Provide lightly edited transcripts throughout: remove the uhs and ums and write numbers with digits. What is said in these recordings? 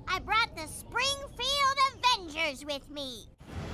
I brought the Springfield Avengers with me.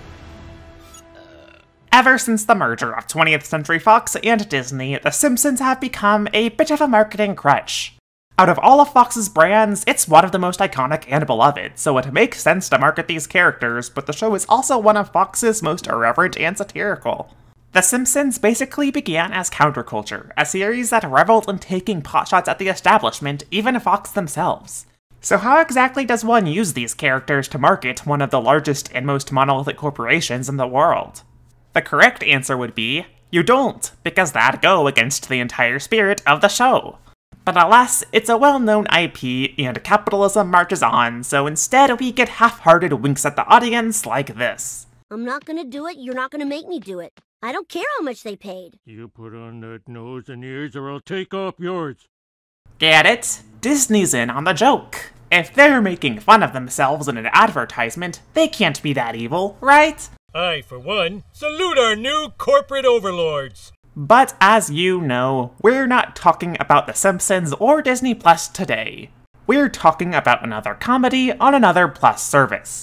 Ever since the merger of 20th Century Fox and Disney, The Simpsons have become a bit of a marketing crutch. Out of all of Fox's brands, it's one of the most iconic and beloved, so it makes sense to market these characters, but the show is also one of Fox's most irreverent and satirical. The Simpsons basically began as counterculture, a series that reveled in taking potshots at the establishment, even Fox themselves. So how exactly does one use these characters to market one of the largest and most monolithic corporations in the world? The correct answer would be, you don't, because that'd go against the entire spirit of the show. But alas, it's a well-known IP, and capitalism marches on, so instead we get half-hearted winks at the audience like this. I'm not gonna do it, you're not gonna make me do it. I don't care how much they paid. You put on that nose and ears or I'll take off yours. Get it? Disney's in on the joke. If they're making fun of themselves in an advertisement, they can't be that evil, right? I, for one, salute our new corporate overlords. But as you know, we're not talking about The Simpsons or Disney Plus today. We're talking about another comedy on another Plus service.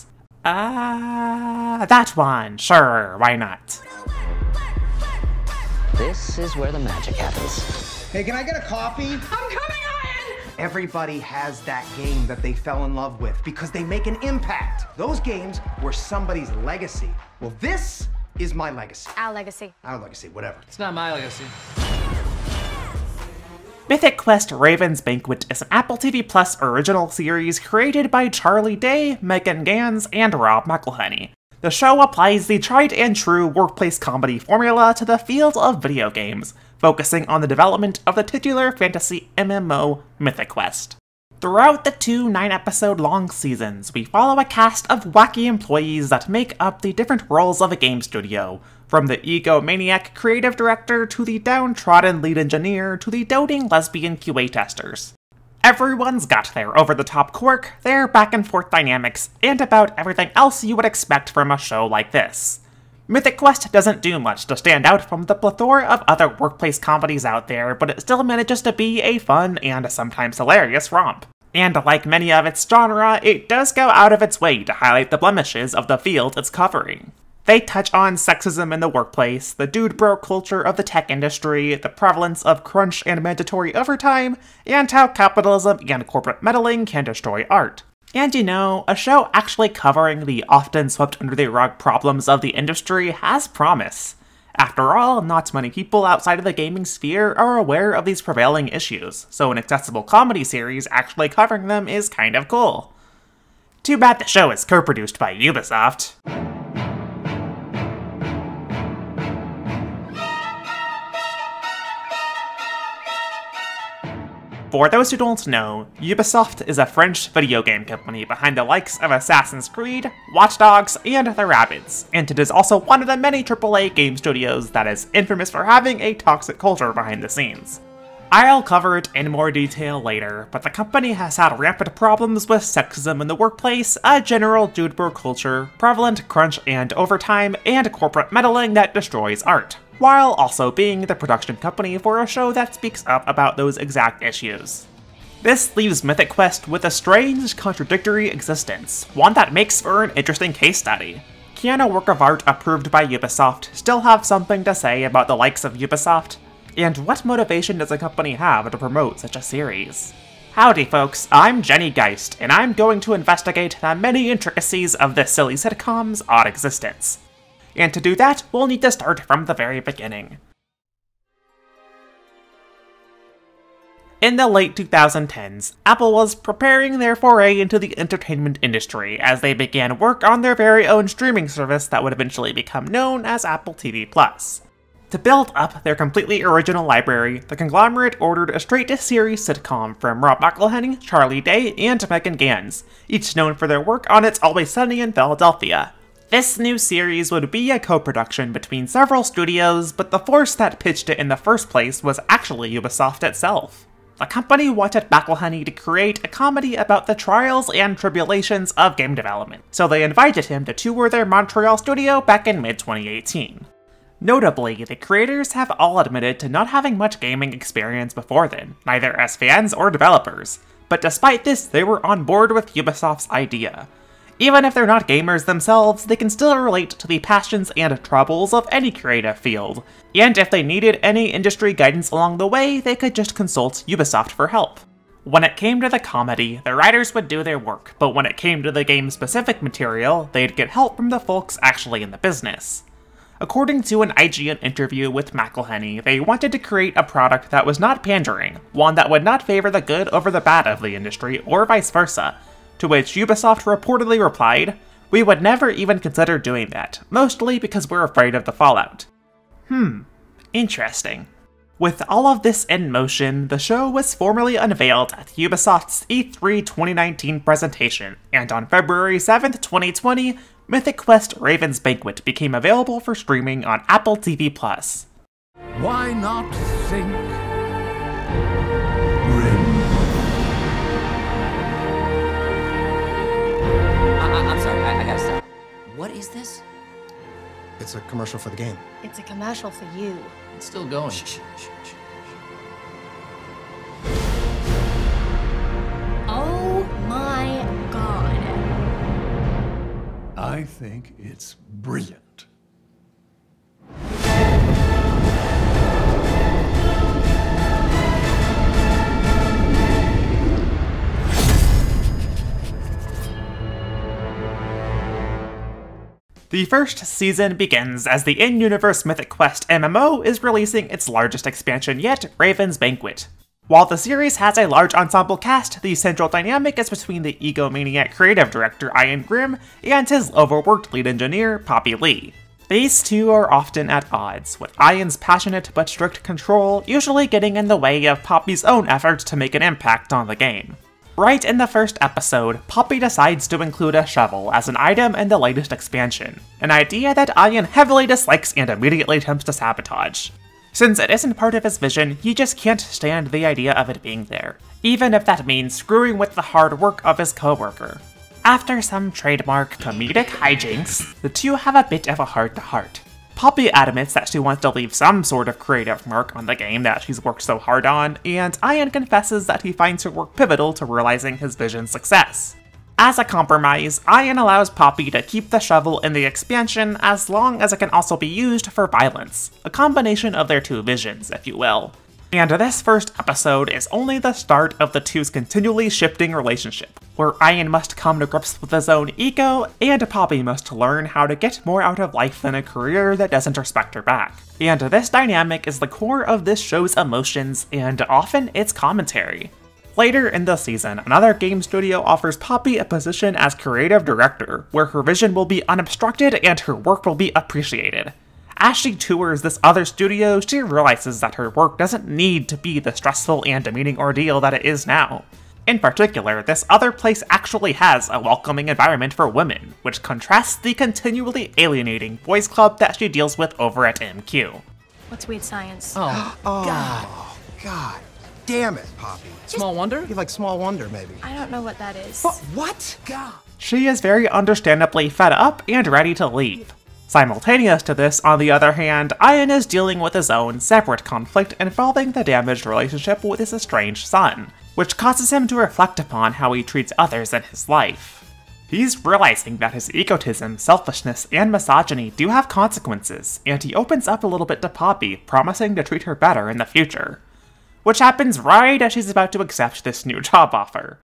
That one, sure, why not? This is where the magic happens. Hey, can I get a coffee? I'm coming, Ian! Everybody has that game that they fell in love with because they make an impact. Those games were somebody's legacy. Well, this is my legacy. Our legacy. Our legacy, whatever. It's not my legacy. Mythic Quest Raven's Banquet is an Apple TV Plus original series created by Charlie Day, Megan Gans, and Rob McElhenney. The show applies the tried-and-true workplace comedy formula to the field of video games, focusing on the development of the titular fantasy MMO Mythic Quest. Throughout the 2 9-episode-long seasons, we follow a cast of wacky employees that make up the different roles of a game studio, from the egomaniac creative director to the downtrodden lead engineer to the doting lesbian QA testers. Everyone's got their over-the-top quirk, their back-and-forth dynamics, and about everything else you would expect from a show like this. Mythic Quest doesn't do much to stand out from the plethora of other workplace comedies out there, but it still manages to be a fun and sometimes hilarious romp. And like many of its genre, it does go out of its way to highlight the blemishes of the field it's covering. They touch on sexism in the workplace, the dude-bro culture of the tech industry, the prevalence of crunch and mandatory overtime, and how capitalism and corporate meddling can destroy art. And you know, a show actually covering the often swept under the rug problems of the industry has promise. After all, not many people outside of the gaming sphere are aware of these prevailing issues, so an accessible comedy series actually covering them is kind of cool. Too bad the show is co-produced by Ubisoft. For those who don't know, Ubisoft is a French video game company behind the likes of Assassin's Creed, Watch Dogs, and The Rabbids, and it is also one of the many AAA game studios that is infamous for having a toxic culture behind the scenes. I'll cover it in more detail later, but the company has had rampant problems with sexism in the workplace, a general dude-bro culture, prevalent crunch and overtime, and corporate meddling that destroys art, while also being the production company for a show that speaks up about those exact issues. This leaves Mythic Quest with a strange, contradictory existence, one that makes for an interesting case study. Can a work of art approved by Ubisoft still have something to say about the likes of Ubisoft? And what motivation does a company have to promote such a series? Howdy folks, I'm Jenny Geist, and I'm going to investigate the many intricacies of this silly sitcom's odd existence. And to do that, we'll need to start from the very beginning. In the late 2010s, Apple was preparing their foray into the entertainment industry as they began work on their very own streaming service that would eventually become known as Apple TV+. To build up their completely original library, the conglomerate ordered a straight-to-series sitcom from Rob McElhenney, Charlie Day, and Megan Gans, each known for their work on It's Always Sunny in Philadelphia. This new series would be a co-production between several studios, but the force that pitched it in the first place was actually Ubisoft itself. The company wanted McElhenney to create a comedy about the trials and tribulations of game development, so they invited him to tour their Montreal studio back in mid-2018. Notably, the creators have all admitted to not having much gaming experience before then, neither as fans or developers, But despite this, they were on board with Ubisoft's idea. Even if they're not gamers themselves, they can still relate to the passions and troubles of any creative field, and if they needed any industry guidance along the way, they could just consult Ubisoft for help. When it came to the comedy, the writers would do their work, but when it came to the game-specific material, they'd get help from the folks actually in the business. According to an IGN interview with McElhenney, they wanted to create a product that was not pandering, one that would not favor the good over the bad of the industry, or vice versa, to which Ubisoft reportedly replied, "We would never even consider doing that, mostly because we're afraid of the fallout." Interesting. With all of this in motion, the show was formally unveiled at Ubisoft's E3 2019 presentation, and on February 7th, 2020, Mythic Quest Raven's Banquet became available for streaming on Apple TV+. Why not think I'm sorry, I gotta stop. What is this? It's a commercial for the game. It's a commercial for you. It's still going. Oh my god. I think it's brilliant. The first season begins as the in-universe Mythic Quest MMO is releasing its largest expansion yet, Raven's Banquet. While the series has a large ensemble cast, the central dynamic is between the egomaniac creative director Ian Grimm and his overworked lead engineer, Poppy Lee. These two are often at odds, with Ian's passionate but strict control usually getting in the way of Poppy's own efforts to make an impact on the game. Right in the first episode, Poppy decides to include a shovel as an item in the latest expansion, an idea that Ian heavily dislikes and immediately attempts to sabotage. Since it isn't part of his vision, he just can't stand the idea of it being there, even if that means screwing with the hard work of his coworker. After some trademark comedic hijinks, the two have a bit of a heart-to-heart. Poppy admits that she wants to leave some sort of creative mark on the game that she's worked so hard on, and Ian confesses that he finds her work pivotal to realizing his vision's success. As a compromise, Ian allows Poppy to keep the shovel in the expansion as long as it can also be used for violence, a combination of their two visions, if you will. And this first episode is only the start of the two's continually shifting relationship, where Ian must come to grips with his own ego, and Poppy must learn how to get more out of life than a career that doesn't respect her back. And this dynamic is the core of this show's emotions, and often its commentary. Later in the season, another game studio offers Poppy a position as creative director, where her vision will be unobstructed and her work will be appreciated. As she tours this other studio, she realizes that her work doesn't need to be the stressful and demeaning ordeal that it is now. In particular, this other place actually has a welcoming environment for women, which contrasts the continually alienating boys club that she deals with over at MQ. What's weird science? Oh, God. Damn it, Poppy. Small wonder? You like Small Wonder, maybe. I don't know what that is. What? God. She is very understandably fed up and ready to leave. Simultaneous to this, on the other hand, Ian is dealing with his own separate conflict involving the damaged relationship with his estranged son, which causes him to reflect upon how he treats others in his life. He's realizing that his egotism, selfishness, and misogyny do have consequences, and he opens up a little bit to Poppy, promising to treat her better in the future. Which happens right as she's about to accept this new job offer.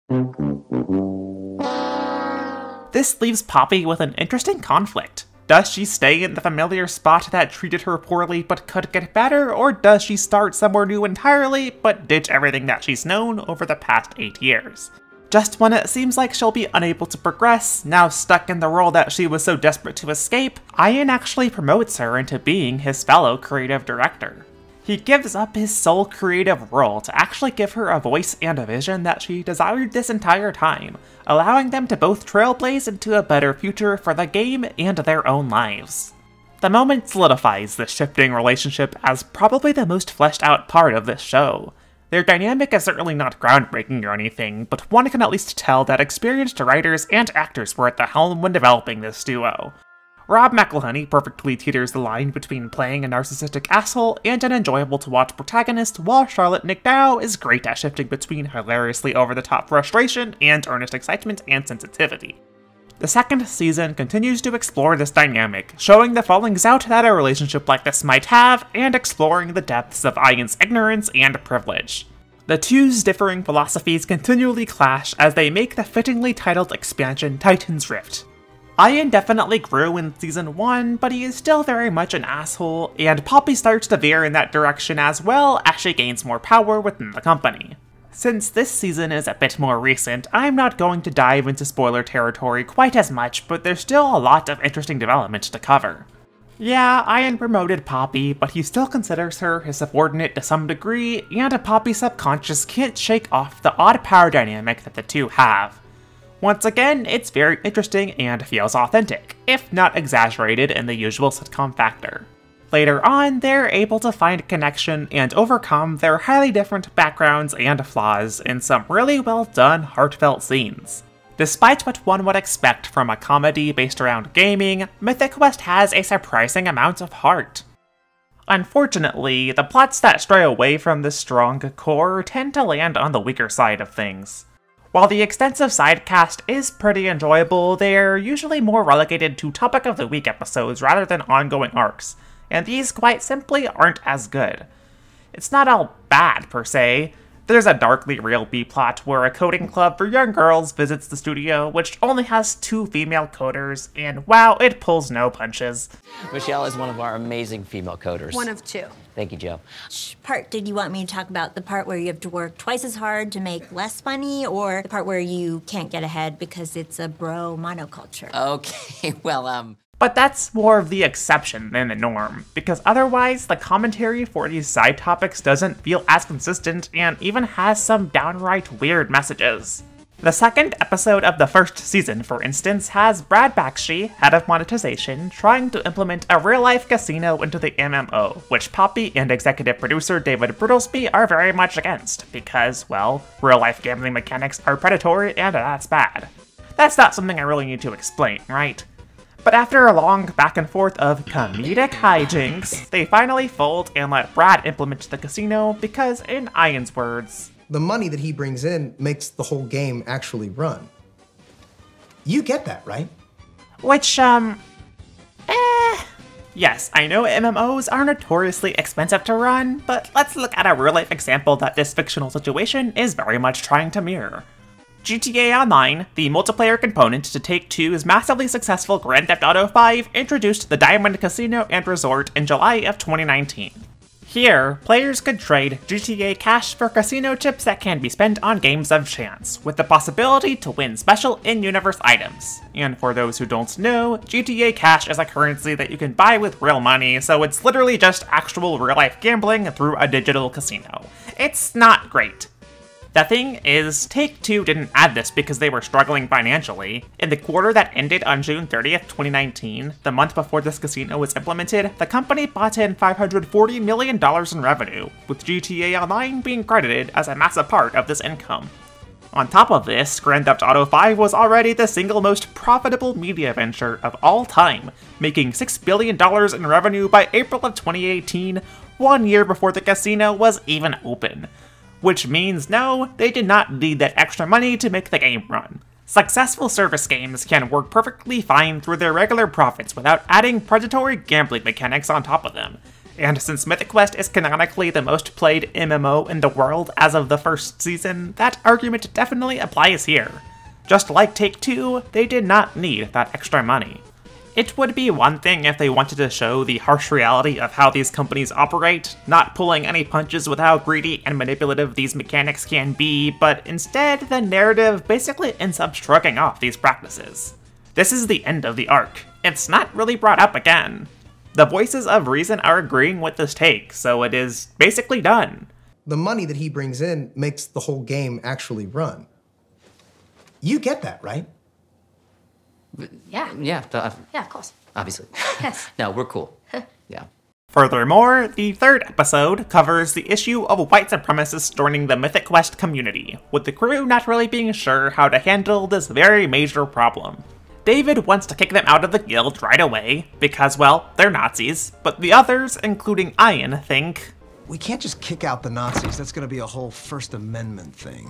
This leaves Poppy with an interesting conflict. Does she stay in the familiar spot that treated her poorly but could get better, or does she start somewhere new entirely but ditch everything that she's known over the past 8 years? Just when it seems like she'll be unable to progress, now stuck in the role that she was so desperate to escape, Ian actually promotes her into being his fellow creative director. He gives up his sole creative role to actually give her a voice and a vision that she desired this entire time, allowing them to both trailblaze into a better future for the game and their own lives. The moment solidifies this shifting relationship as probably the most fleshed out part of this show. Their dynamic is certainly not groundbreaking or anything, but one can at least tell that experienced writers and actors were at the helm when developing this duo. Rob McElhenney perfectly teeters the line between playing a narcissistic asshole and an enjoyable-to-watch protagonist, while Charlotte McDowell is great at shifting between hilariously over-the-top frustration and earnest excitement and sensitivity. The second season continues to explore this dynamic, showing the fallings out that a relationship like this might have, and exploring the depths of Ian's ignorance and privilege. The two's differing philosophies continually clash as they make the fittingly titled expansion Titan's Rift. Ian definitely grew in Season 1, but he is still very much an asshole, and Poppy starts to veer in that direction as well as she gains more power within the company. Since this season is a bit more recent, I'm not going to dive into spoiler territory quite as much, but there's still a lot of interesting development to cover. Yeah, Ian promoted Poppy, but he still considers her his subordinate to some degree, and Poppy's subconscious can't shake off the odd power dynamic that the two have. Once again, it's very interesting and feels authentic, if not exaggerated in the usual sitcom factor. Later on, they're able to find a connection and overcome their highly different backgrounds and flaws in some really well done, heartfelt scenes. Despite what one would expect from a comedy based around gaming, Mythic Quest has a surprising amount of heart. Unfortunately, the plots that stray away from this strong core tend to land on the weaker side of things. While the extensive sidecast is pretty enjoyable, they're usually more relegated to topic of the week episodes rather than ongoing arcs, and these quite simply aren't as good. It's not all bad per se. There's a darkly real B-plot where a coding club for young girls visits the studio, which only has 2 female coders, and wow, it pulls no punches. Michelle is one of our amazing female coders. One of 2. Thank you, Joe. Which part did you want me to talk about? The part where you have to work twice as hard to make less money, or the part where you can't get ahead because it's a bro monoculture? Okay, well, But that's more of the exception than the norm, because otherwise the commentary for these side topics doesn't feel as consistent and even has some downright weird messages. The second episode of the first season, for instance, has Brad Bakshi, head of monetization, trying to implement a real-life casino into the MMO, which Poppy and executive producer David Brittlesby are very much against, because, well, real-life gambling mechanics are predatory and that's bad. That's not something I really need to explain, right? But after a long back and forth of comedic hijinks, they finally fold and let Brad implement the casino because, in Ian's words, the money that he brings in makes the whole game actually run. You get that, right? Which, yes, I know MMOs are notoriously expensive to run, but let's look at a real-life example that this fictional situation is very much trying to mirror. GTA Online, the multiplayer component to Take-Two's massively successful Grand Theft Auto V, introduced the Diamond Casino and Resort in July of 2019. Here, players could trade GTA cash for casino chips that can be spent on games of chance, with the possibility to win special in-universe items. And for those who don't know, GTA cash is a currency that you can buy with real money, so it's literally just actual real-life gambling through a digital casino. It's not great. The thing is, Take-Two didn't add this because they were struggling financially. In the quarter that ended on June 30th, 2019, the month before this casino was implemented, the company brought in $540 million in revenue, with GTA Online being credited as a massive part of this income. On top of this, Grand Theft Auto V was already the single most profitable media venture of all time, making $6 billion in revenue by April of 2018, 1 year before the casino was even open. Which means no, they did not need that extra money to make the game run. Successful service games can work perfectly fine through their regular profits without adding predatory gambling mechanics on top of them. And since Mythic Quest is canonically the most played MMO in the world as of the first season, that argument definitely applies here. Just like Take-Two, they did not need that extra money. It would be one thing if they wanted to show the harsh reality of how these companies operate, not pulling any punches with how greedy and manipulative these mechanics can be, but instead the narrative basically ends up shrugging off these practices. This is the end of the arc. It's not really brought up again. The voices of reason are agreeing with this take, so it is basically done. The money that he brings in makes the whole game actually run. You get that, right? Yeah, of course. obviously. Yes. No, we're cool. Yeah. Furthermore, the third episode covers the issue of white supremacists joining the Mythic Quest community, with the crew not really being sure how to handle this very major problem. David wants to kick them out of the guild right away, because, well, they're Nazis, but the others, including Ian, think, we can't just kick out the Nazis, that's gonna be a whole First Amendment thing.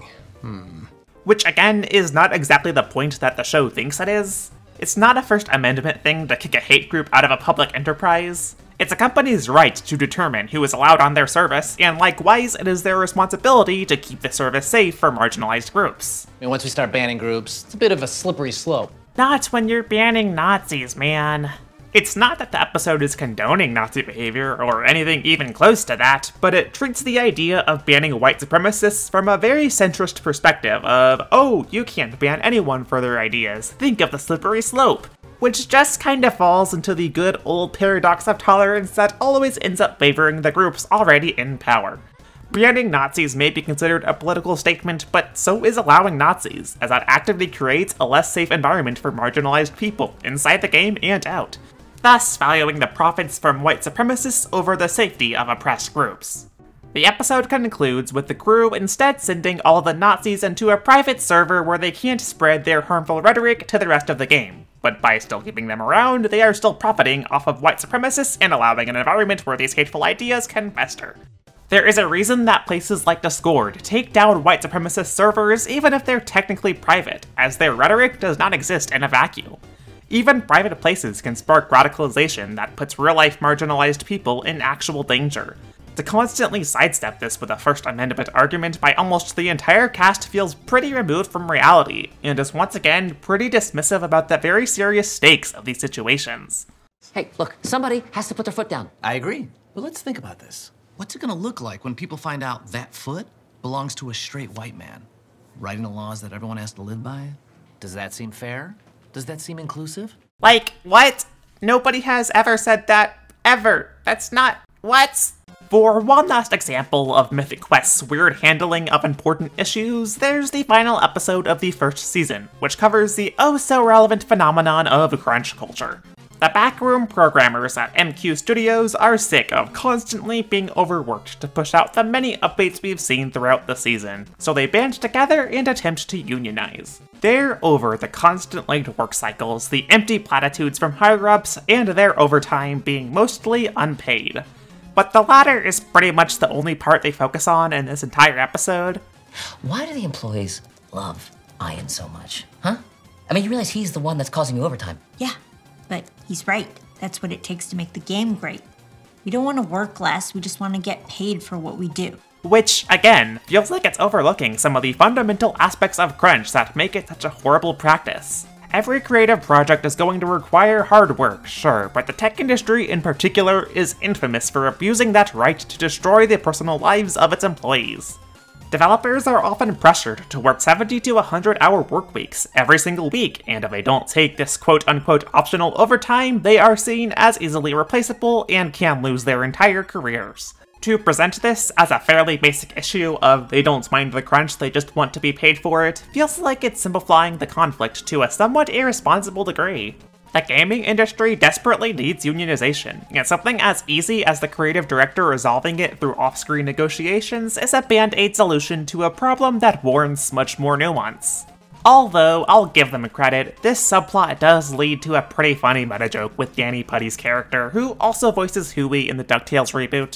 Which, again, is not exactly the point that the show thinks it is. It's not a First Amendment thing to kick a hate group out of a public enterprise. It's a company's right to determine who is allowed on their service, and likewise, it is their responsibility to keep the service safe for marginalized groups. I mean, once we start banning groups, it's a bit of a slippery slope. Not when you're banning Nazis, man. It's not that the episode is condoning Nazi behavior or anything even close to that, but it treats the idea of banning white supremacists from a very centrist perspective of, oh, you can't ban anyone for their ideas, think of the slippery slope. Which just kind of falls into the good old paradox of tolerance that always ends up favoring the groups already in power. Banning Nazis may be considered a political statement, but so is allowing Nazis, as that actively creates a less safe environment for marginalized people, inside the game and out, thus valuing the profits from white supremacists over the safety of oppressed groups. The episode concludes with the crew instead sending all the Nazis into a private server where they can't spread their harmful rhetoric to the rest of the game. But by still keeping them around, they are still profiting off of white supremacists and allowing an environment where these hateful ideas can fester. There is a reason that places like Discord take down white supremacist servers even if they're technically private, as their rhetoric does not exist in a vacuum. Even private places can spark radicalization that puts real-life marginalized people in actual danger. To constantly sidestep this with a First Amendment argument by almost the entire cast feels pretty removed from reality, and is once again pretty dismissive about the very serious stakes of these situations. Hey, look, somebody has to put their foot down. I agree, but let's think about this. What's it gonna look like when people find out that foot belongs to a straight white man? Writing the laws that everyone has to live by? Does that seem fair? Does that seem inclusive? Like, what? Nobody has ever said that, ever. That's not, what? For one last example of Mythic Quest's weird handling of important issues, there's the final episode of the first season, which covers the oh-so-relevant phenomenon of crunch culture. The backroom programmers at MQ Studios are sick of constantly being overworked to push out the many updates we've seen throughout the season, so they band together and attempt to unionize. They're over the constant late work cycles, the empty platitudes from higher-ups, and their overtime being mostly unpaid. But the latter is pretty much the only part they focus on in this entire episode. Why do the employees love Ian so much, huh? I mean, you realize he's the one that's causing you overtime. Yeah, but he's right. That's what it takes to make the game great. We don't want to work less, we just want to get paid for what we do. Which, again, feels like it's overlooking some of the fundamental aspects of crunch that make it such a horrible practice. Every creative project is going to require hard work, sure, but the tech industry in particular is infamous for abusing that right to destroy the personal lives of its employees. Developers are often pressured to work 70 to 100-hour work weeks every single week, and if they don't take this quote-unquote optional overtime, they are seen as easily replaceable and can lose their entire careers. To present this as a fairly basic issue of they don't mind the crunch, they just want to be paid for it, feels like it's simplifying the conflict to a somewhat irresponsible degree. The gaming industry desperately needs unionization, and something as easy as the creative director resolving it through off-screen negotiations is a band-aid solution to a problem that warrants much more nuance. Although, I'll give them credit, this subplot does lead to a pretty funny meta-joke with Danny Putty's character, who also voices Huey in the DuckTales reboot.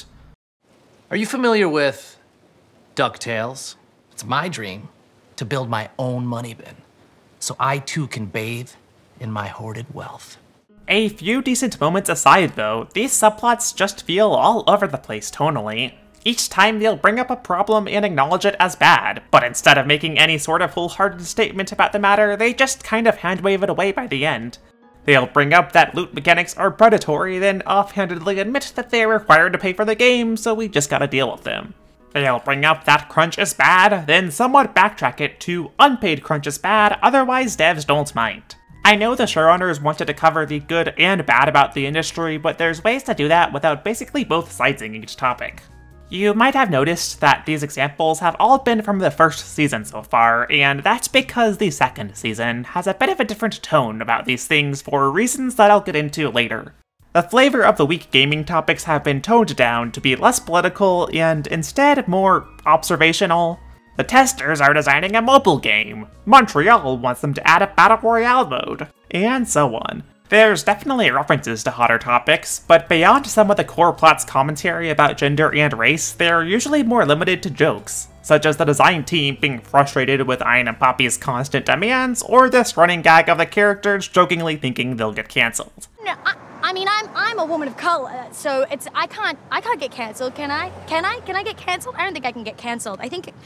Are you familiar with DuckTales? It's my dream to build my own money bin, so I too can bathe in my hoarded wealth. A few decent moments aside though, these subplots just feel all over the place tonally. Each time they'll bring up a problem and acknowledge it as bad, but instead of making any sort of wholehearted statement about the matter, they just kind of hand-wave it away by the end. They'll bring up that loot mechanics are predatory, then offhandedly admit that they're required to pay for the game, so we just gotta deal with them. They'll bring up that crunch is bad, then somewhat backtrack it to unpaid crunch is bad, otherwise devs don't mind. I know the showrunners wanted to cover the good and bad about the industry, but there's ways to do that without basically both sides in each topic. You might have noticed that these examples have all been from the first season so far, and that's because the second season has a bit of a different tone about these things for reasons that I'll get into later. The flavor of the week gaming topics have been toned down to be less political and instead more observational. The testers are designing a mobile game. Montreal wants them to add a battle royale mode. And so on. There's definitely references to hotter topics, but beyond some of the core plot's commentary about gender and race, they're usually more limited to jokes, such as the design team being frustrated with Ian and Poppy's constant demands, or this running gag of the characters jokingly thinking they'll get cancelled. No, I mean, I'm a woman of color, so I can't get cancelled, can I? Can I get cancelled? I don't think I can get cancelled. I think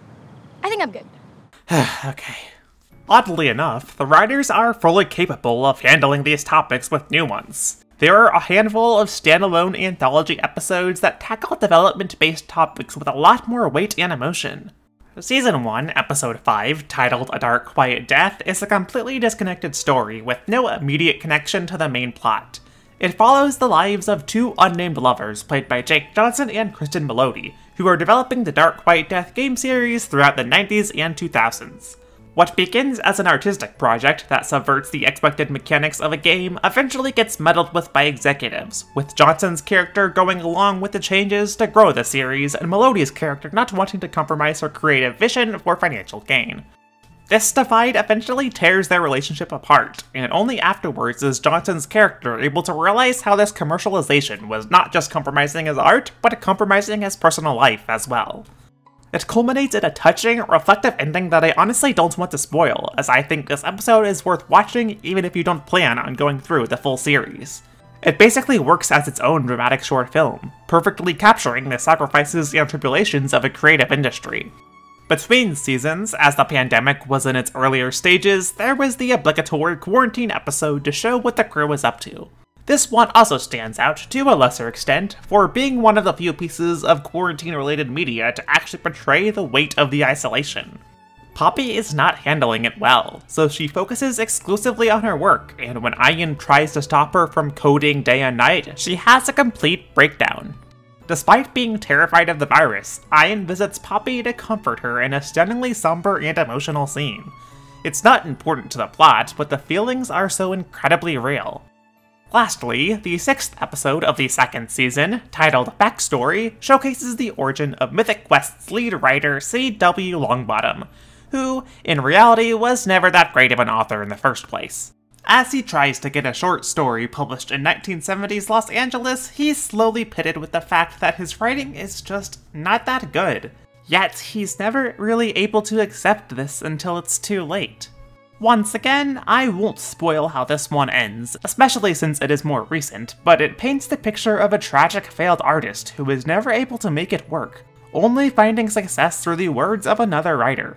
I'm good. Okay. Oddly enough, the writers are fully capable of handling these topics with Nuance. There are a handful of standalone anthology episodes that tackle development-based topics with a lot more weight and emotion. Season 1, Episode 5, titled A Dark Quiet Death, is a completely disconnected story with no immediate connection to the main plot. It follows the lives of two unnamed lovers played by Jake Johnson and Kristen Melody, who are developing the Dark Quiet Death game series throughout the 90s and 2000s. What begins as an artistic project that subverts the expected mechanics of a game eventually gets meddled with by executives, with Johnson's character going along with the changes to grow the series and Melody's character not wanting to compromise her creative vision for financial gain. This divide eventually tears their relationship apart, and only afterwards is Johnson's character able to realize how this commercialization was not just compromising his art, but compromising his personal life as well. It culminates in a touching, reflective ending that I honestly don't want to spoil, as I think this episode is worth watching even if you don't plan on going through the full series. It basically works as its own dramatic short film, perfectly capturing the sacrifices and tribulations of a creative industry. Between seasons, as the pandemic was in its earlier stages, there was the obligatory quarantine episode to show what the crew was up to. This one also stands out, to a lesser extent, for being one of the few pieces of quarantine-related media to actually portray the weight of the isolation. Poppy is not handling it well, so she focuses exclusively on her work, and when Ian tries to stop her from coding day and night, she has a complete breakdown. Despite being terrified of the virus, Ian visits Poppy to comfort her in a stunningly somber and emotional scene. It's not important to the plot, but the feelings are so incredibly real. Lastly, the 6th episode of the 2nd season, titled Backstory, showcases the origin of Mythic Quest's lead writer C.W. Longbottom, who, in reality, was never that great of an author in the first place. As he tries to get a short story published in 1970s Los Angeles, he's slowly pitted with the fact that his writing is just not that good. Yet, he's never really able to accept this until it's too late. Once again, I won't spoil how this one ends, especially since it is more recent, but it paints the picture of a tragic failed artist who is never able to make it work, only finding success through the words of another writer.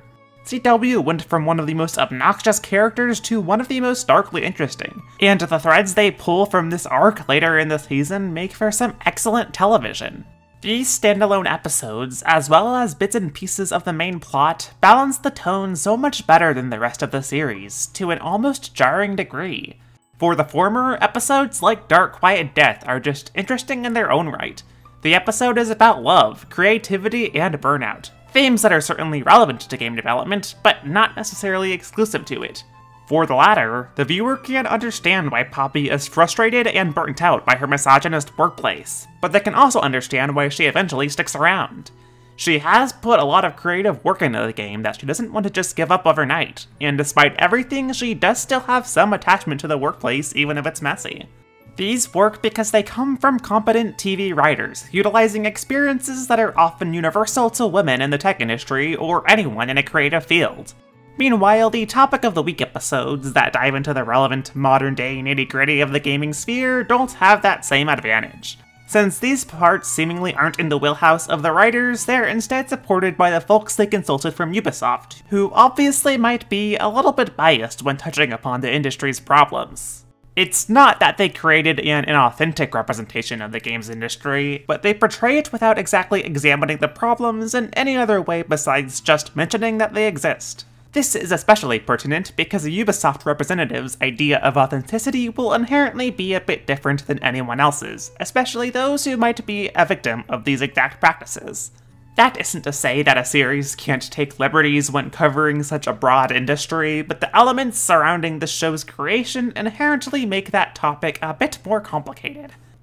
CW went from one of the most obnoxious characters to one of the most darkly interesting, and the threads they pull from this arc later in the season make for some excellent television. These standalone episodes, as well as bits and pieces of the main plot, balance the tone so much better than the rest of the series, to an almost jarring degree. For the former, episodes like Dark Quiet Death are just interesting in their own right. The episode is about love, creativity, and burnout, themes that are certainly relevant to game development, but not necessarily exclusive to it. For the latter, the viewer can understand why Poppy is frustrated and burnt out by her misogynist workplace, but they can also understand why she eventually sticks around. She has put a lot of creative work into the game that she doesn't want to just give up overnight, and despite everything, she does still have some attachment to the workplace even if it's messy. These work because they come from competent TV writers, utilizing experiences that are often universal to women in the tech industry or anyone in a creative field. Meanwhile, the Topic of the Week episodes that dive into the relevant modern-day nitty-gritty of the gaming sphere don't have that same advantage. Since these parts seemingly aren't in the wheelhouse of the writers, they're instead supported by the folks they consulted from Ubisoft, who obviously might be a little bit biased when touching upon the industry's problems. It's not that they created an inauthentic representation of the games industry, but they portray it without exactly examining the problems in any other way besides just mentioning that they exist. This is especially pertinent because a Ubisoft representative's idea of authenticity will inherently be a bit different than anyone else's, especially those who might be a victim of these exact practices. That isn't to say that a series can't take liberties when covering such a broad industry, but the elements surrounding the show's creation inherently make that topic a bit more complicated.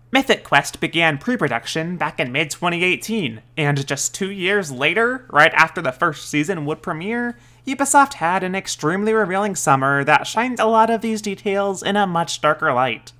Mythic Quest began pre-production back in mid-2018, and just 2 years later, right after the first season would premiere, Ubisoft had an extremely revealing summer that shined a lot of these details in a much darker light.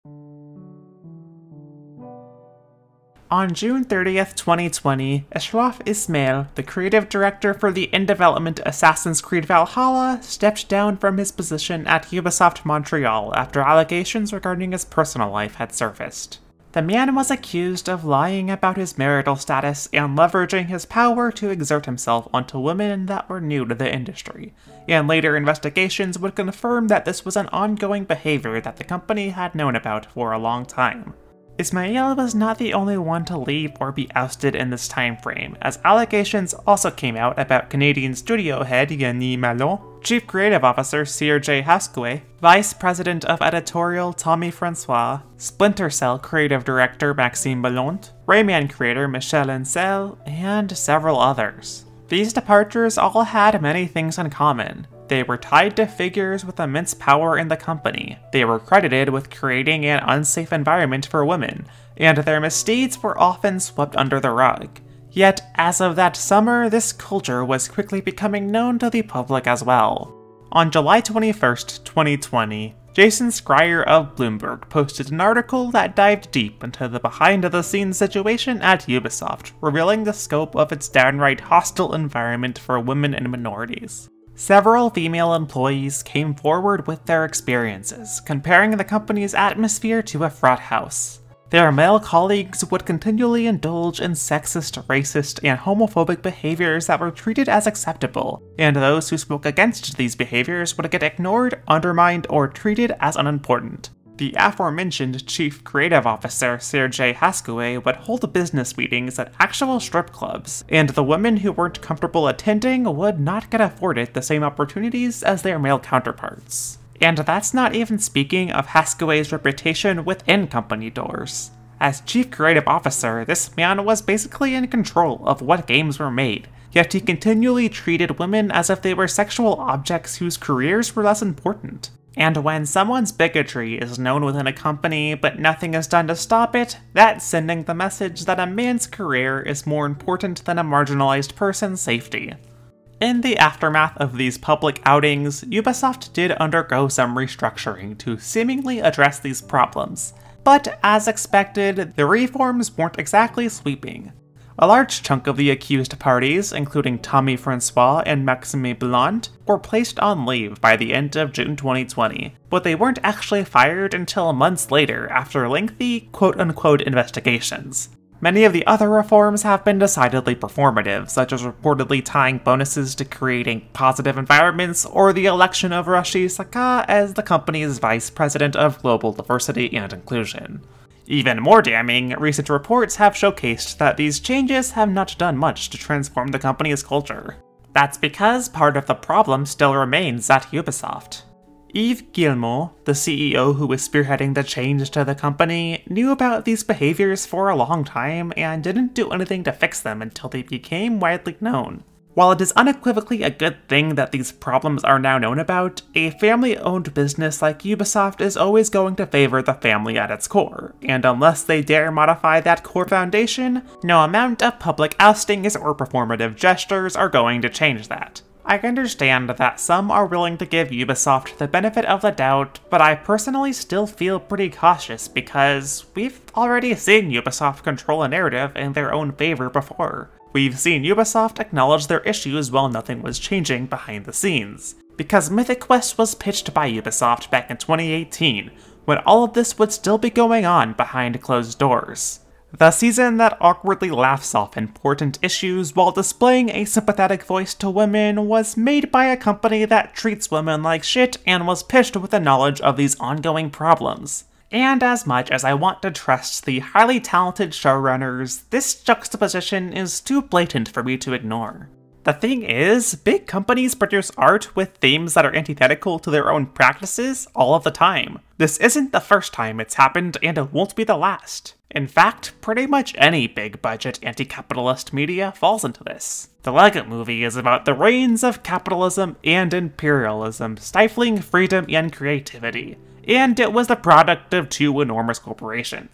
On June 30th, 2020, Ashraf Ismail, the creative director for the in-development Assassin's Creed Valhalla, stepped down from his position at Ubisoft Montreal after allegations regarding his personal life had surfaced. The man was accused of lying about his marital status and leveraging his power to exert himself onto women that were new to the industry, and later investigations would confirm that this was an ongoing behavior that the company had known about for a long time. Ismail was not the only one to leave or be ousted in this time frame, as allegations also came out about Canadian studio head Yanni Malon, Chief Creative Officer Serge Hascoe, Vice President of Editorial Tommy Francois, Splinter Cell Creative Director Maxime Ballont, Rayman creator Michel Ancel, and several others. These departures all had many things in common. They were tied to figures with immense power in the company, they were credited with creating an unsafe environment for women, and their misdeeds were often swept under the rug. Yet, as of that summer, this culture was quickly becoming known to the public as well. On July 21st, 2020, Jason Schreier of Bloomberg posted an article that dived deep into the behind-the-scenes situation at Ubisoft, revealing the scope of its downright hostile environment for women and minorities. Several female employees came forward with their experiences, comparing the company's atmosphere to a frat house. Their male colleagues would continually indulge in sexist, racist, and homophobic behaviors that were treated as acceptable, and those who spoke against these behaviors would get ignored, undermined, or treated as unimportant. The aforementioned Chief Creative Officer Serge Hascoe would hold business meetings at actual strip clubs, and the women who weren't comfortable attending would not get afforded the same opportunities as their male counterparts. And that's not even speaking of Hascoe's reputation within company doors. As Chief Creative Officer, this man was basically in control of what games were made, yet he continually treated women as if they were sexual objects whose careers were less important. And when someone's bigotry is known within a company but nothing is done to stop it, that's sending the message that a man's career is more important than a marginalized person's safety. In the aftermath of these public outings, Ubisoft did undergo some restructuring to seemingly address these problems, but as expected, the reforms weren't exactly sweeping. A large chunk of the accused parties, including Tommy Francois and Maxime Ballont, were placed on leave by the end of June 2020, but they weren't actually fired until months later after lengthy quote-unquote investigations. Many of the other reforms have been decidedly performative, such as reportedly tying bonuses to creating positive environments, or the election of Rashi Saka as the company's Vice President of Global Diversity and Inclusion. Even more damning, recent reports have showcased that these changes have not done much to transform the company's culture. That's because part of the problem still remains at Ubisoft. Yves Guillemot, the CEO who was spearheading the change to the company, knew about these behaviors for a long time and didn't do anything to fix them until they became widely known. While it is unequivocally a good thing that these problems are now known about, a family-owned business like Ubisoft is always going to favor the family at its core, and unless they dare modify that core foundation, no amount of public oustings or performative gestures are going to change that. I understand that some are willing to give Ubisoft the benefit of the doubt, but I personally still feel pretty cautious because we've already seen Ubisoft control a narrative in their own favor before. We've seen Ubisoft acknowledge their issues while nothing was changing behind the scenes. Because Mythic Quest was pitched by Ubisoft back in 2018, when all of this would still be going on behind closed doors. The season that awkwardly laughs off important issues while displaying a sympathetic voice to women was made by a company that treats women like shit and was pitched with the knowledge of these ongoing problems. And as much as I want to trust the highly talented showrunners, this juxtaposition is too blatant for me to ignore. The thing is, big companies produce art with themes that are antithetical to their own practices all of the time. This isn't the first time it's happened, and it won't be the last. In fact, pretty much any big-budget anti-capitalist media falls into this. The Lego Movie is about the reigns of capitalism and imperialism, stifling freedom and creativity, and it was the product of two enormous corporations.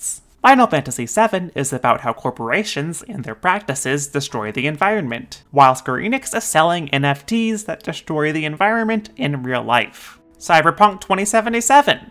Final Fantasy VII is about how corporations and their practices destroy the environment, while Square Enix is selling NFTs that destroy the environment in real life. Cyberpunk 2077.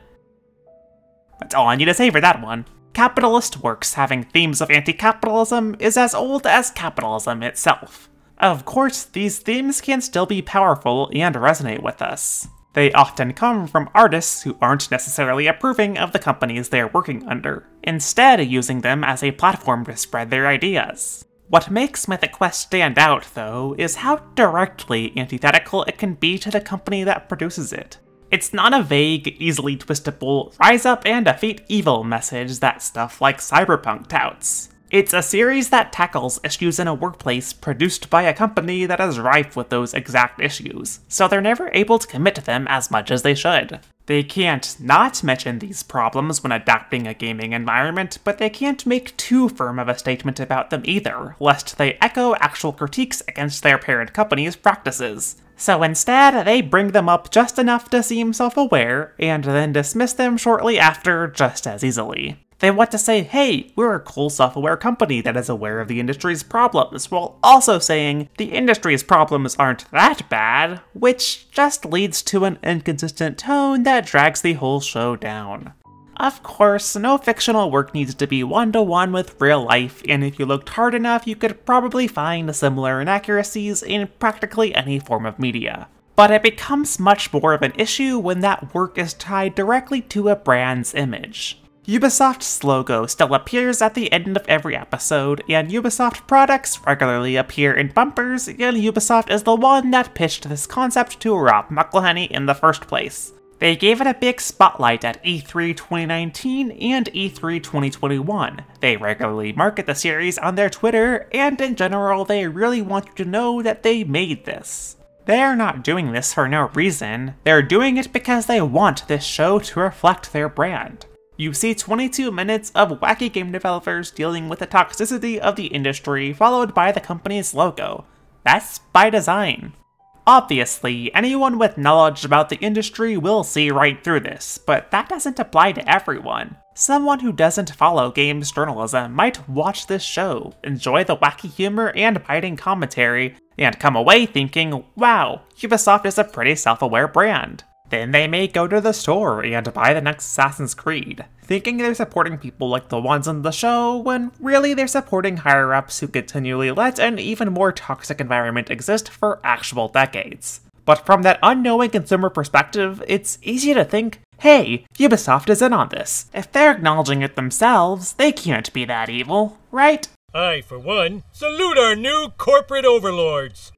That's all I need to say for that one. Capitalist works having themes of anti-capitalism is as old as capitalism itself. Of course, these themes can still be powerful and resonate with us. They often come from artists who aren't necessarily approving of the companies they're working under, instead using them as a platform to spread their ideas. What makes Mythic Quest stand out, though, is how directly antithetical it can be to the company that produces it. It's not a vague, easily twistable, rise up and defeat evil message that stuff like Cyberpunk touts. It's a series that tackles issues in a workplace produced by a company that is rife with those exact issues, so they're never able to commit to them as much as they should. They can't not mention these problems when adapting a gaming environment, but they can't make too firm of a statement about them either, lest they echo actual critiques against their parent company's practices. So instead, they bring them up just enough to seem self-aware, and then dismiss them shortly after just as easily. They want to say, hey, we're a cool self-aware company that is aware of the industry's problems, while also saying the industry's problems aren't that bad, which just leads to an inconsistent tone that drags the whole show down. Of course, no fictional work needs to be one-to-one with real life, and if you looked hard enough, you could probably find similar inaccuracies in practically any form of media. But it becomes much more of an issue when that work is tied directly to a brand's image. Ubisoft's logo still appears at the end of every episode, and Ubisoft products regularly appear in bumpers, and Ubisoft is the one that pitched this concept to Rob McElhenney in the first place. They gave it a big spotlight at E3 2019 and E3 2021. They regularly market the series on their Twitter, and in general, they really want you to know that they made this. They're not doing this for no reason, they're doing it because they want this show to reflect their brand. You see 22 minutes of wacky game developers dealing with the toxicity of the industry, followed by the company's logo. That's by design. Obviously, anyone with knowledge about the industry will see right through this, but that doesn't apply to everyone. Someone who doesn't follow games journalism might watch this show, enjoy the wacky humor and biting commentary, and come away thinking, wow, Ubisoft is a pretty self-aware brand. Then they may go to the store and buy the next Assassin's Creed, thinking they're supporting people like the ones in the show, when really they're supporting higher-ups who continually let an even more toxic environment exist for actual decades. But from that unknowing consumer perspective, it's easy to think, hey, Ubisoft is in on this. If they're acknowledging it themselves, they can't be that evil, right? I, for one, salute our new corporate overlords.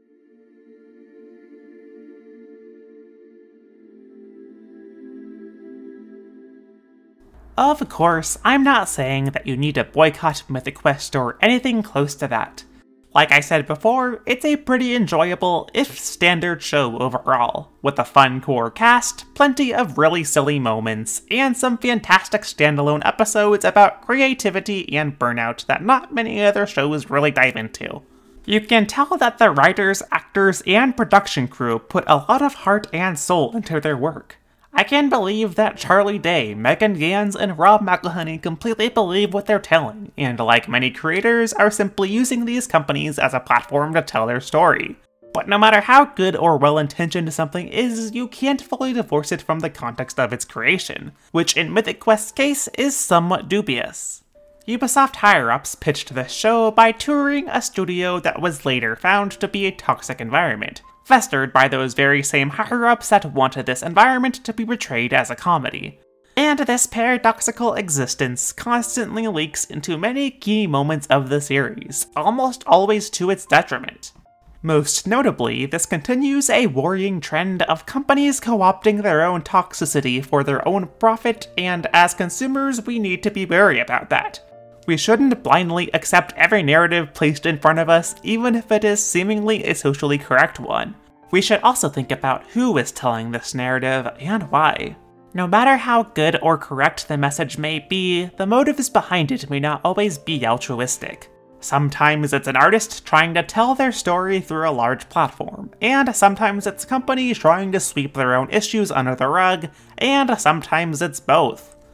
Of course, I'm not saying that you need to boycott Mythic Quest or anything close to that. Like I said before, it's a pretty enjoyable, if standard show overall, with a fun core cast, plenty of really silly moments, and some fantastic standalone episodes about creativity and burnout that not many other shows really dive into. You can tell that the writers, actors, and production crew put a lot of heart and soul into their work. I can't believe that Charlie Day, Megan Gans, and Rob McElhenney completely believe what they're telling, and like many creators, are simply using these companies as a platform to tell their story. But no matter how good or well-intentioned something is, you can't fully divorce it from the context of its creation, which in Mythic Quest's case is somewhat dubious. Ubisoft higher-ups pitched this show by touring a studio that was later found to be a toxic environment, festered by those very same higher-ups that wanted this environment to be portrayed as a comedy. And this paradoxical existence constantly leaks into many key moments of the series, almost always to its detriment. Most notably, this continues a worrying trend of companies co-opting their own toxicity for their own profit, and as consumers we need to be wary about that. We shouldn't blindly accept every narrative placed in front of us, even if it is seemingly a socially correct one. We should also think about who is telling this narrative and why. No matter how good or correct the message may be, the motives behind it may not always be altruistic. Sometimes it's an artist trying to tell their story through a large platform, and sometimes it's companies trying to sweep their own issues under the rug, and sometimes it's both.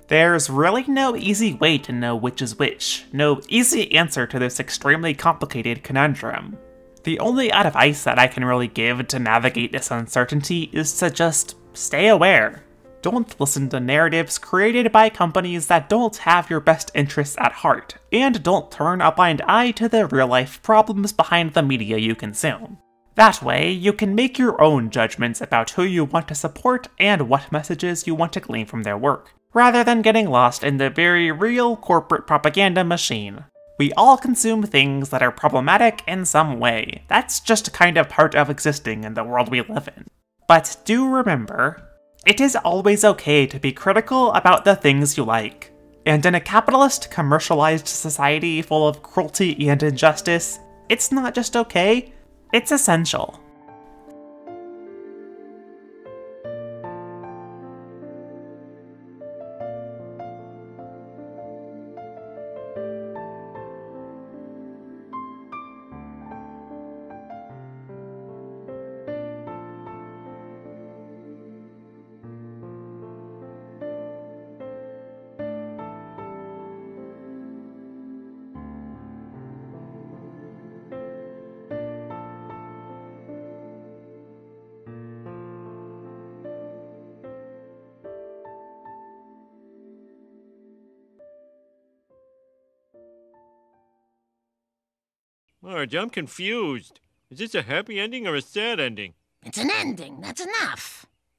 There's really no easy way to know which is which, no easy answer to this extremely complicated conundrum. The only advice that I can really give to navigate this uncertainty is to just stay aware. Don't listen to narratives created by companies that don't have your best interests at heart, and don't turn a blind eye to the real-life problems behind the media you consume. That way, you can make your own judgments about who you want to support and what messages you want to glean from their work, rather than getting lost in the very real corporate propaganda machine. We all consume things that are problematic in some way. That's just kind of part of existing in the world we live in. But do remember, it is always okay to be critical about the things you like. And in a capitalist, commercialized society full of cruelty and injustice, it's not just okay, it's essential. Marge, I'm confused. Is this a happy ending or a sad ending? It's an ending, that's enough.